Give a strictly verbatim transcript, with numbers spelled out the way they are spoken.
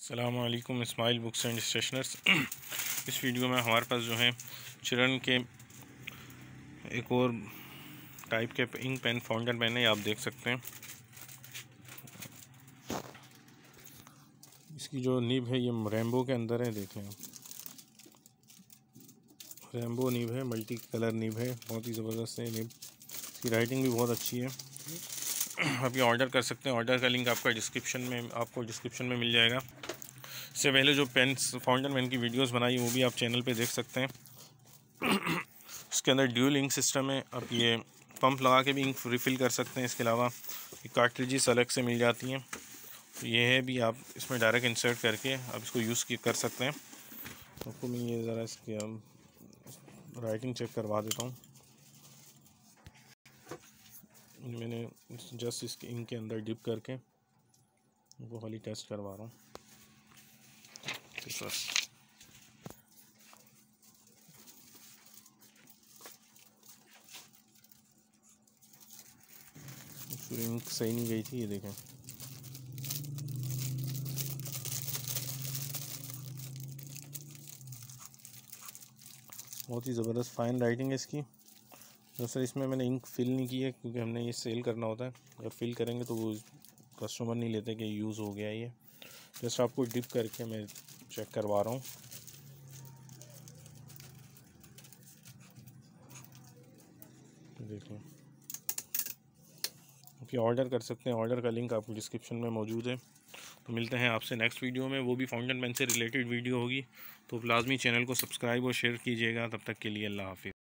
अस्सलामुअलैकुम, Ismail books and stationers. इस video में हमारे पास जो है चिरन के एक और टाइप के इंक पेन फाउंटेन पेन है, आप देख सकते हैं। इसकी जो निब है ये रेम्बो के अंदर है, देखें रेम्बो निब है, मल्टी कलर निब है, बहुत ही ज़बरदस्त है निब। इसकी राइटिंग भी बहुत अच्छी है। आप ये ऑर्डर कर सकते हैं। ऑर्डर का लिंक आपका डिस्क्रिप्शन में आपको डिस्क्रिप्शन में मिल जाएगा। इससे पहले जो पेन फाउंटेन पेन की वीडियोस बनाई वो भी आप चैनल पे देख सकते हैं। इसके अंदर ड्यूल इंक सिस्टम है, आप ये पंप लगा के भी इंक रिफ़िल कर सकते हैं। इसके अलावा कार्ट्रिजेस अलग से मिल जाती हैं, तो ये है भी आप इसमें डायरेक्ट इंसर्ट करके आप इसको यूज़ कर सकते हैं। आपको मैं ये ज़रा इसकी राइटिंग चेक करवा देता हूँ। मैंने जस्ट इसके इंक के अंदर डिप करके वो खाली टेस्ट करवा रहा हूँ। इंक सही नहीं गई थी, ये देखें। बहुत ही ज़बरदस्त फाइन राइटिंग है इसकी। दोस्तों इसमें मैंने इंक फिल नहीं की है क्योंकि हमने ये सेल करना होता है। अगर फिल करेंगे तो वो कस्टमर नहीं लेते कि यूज़ हो गया ये। जस्ट आपको डिप करके मैं चेक करवा रहा हूँ। देखिए आप ये ऑर्डर कर सकते हैं। ऑर्डर का लिंक आपको डिस्क्रिप्शन में मौजूद है। तो मिलते हैं आपसे नेक्स्ट वीडियो में, वो भी फाउंटेन पेन से रिलेटेड वीडियो होगी। तो लाजमी चैनल को सब्सक्राइब और शेयर कीजिएगा। तब तक के लिए अल्लाह हाफिज़।